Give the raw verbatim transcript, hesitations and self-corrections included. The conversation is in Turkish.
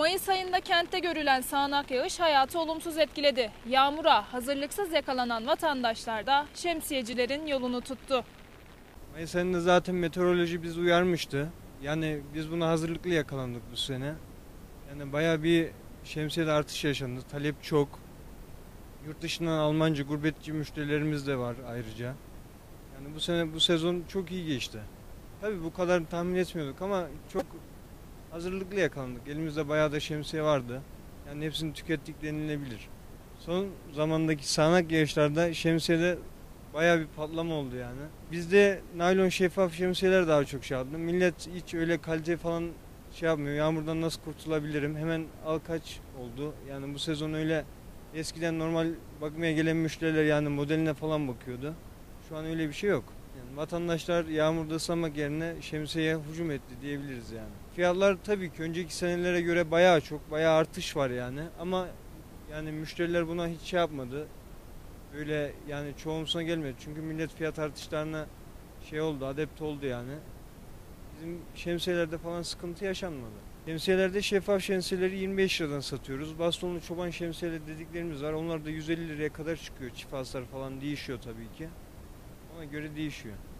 Mayıs ayında kentte görülen sağanak yağış hayatı olumsuz etkiledi. Yağmura hazırlıksız yakalanan vatandaşlar da şemsiyecilerin yolunu tuttu. Mayıs ayında zaten meteoroloji bizi uyarmıştı. Yani biz buna hazırlıklı yakalandık bu sene. Yani bayağı bir şemsiyede artış yaşandı. Talep çok. Yurt dışından Almanca, gurbetçi müşterilerimiz de var ayrıca. Yani bu sene bu sezon çok iyi geçti. Tabii bu kadar tahmin etmiyorduk ama çok hazırlıklı yakalandık. Elimizde bayağı da şemsiye vardı. Yani hepsini tükettik denilebilir. Son zamandaki sağanak yağışlarda şemsiyede bayağı bir patlama oldu yani. Bizde naylon şeffaf şemsiyeler daha çok şey yaptı. Millet hiç öyle kalite falan şey yapmıyor. Yağmurdan nasıl kurtulabilirim? Hemen al kaç oldu. Yani bu sezon öyle eskiden normal bakmaya gelen müşteriler yani modeline falan bakıyordu. Şu an öyle bir şey yok. Yani vatandaşlar yağmurda ıslanmak yerine şemsiyeye hücum etti diyebiliriz yani. Fiyatlar tabii ki önceki senelere göre bayağı çok, bayağı artış var yani. Ama yani müşteriler buna hiç şey yapmadı. Böyle yani çoğumsuna gelmedi. Çünkü millet fiyat artışlarına şey oldu, adept oldu yani. Bizim şemsiyelerde falan sıkıntı yaşanmadı. Şemsiyelerde şeffaf şemsiyeleri yirmi beş liradan satıyoruz. Bastonlu çoban şemsiyeleri dediklerimiz var. Onlar da yüz elli liraya kadar çıkıyor. Çift hasar falan değişiyor tabii ki. Ona göre değişiyor.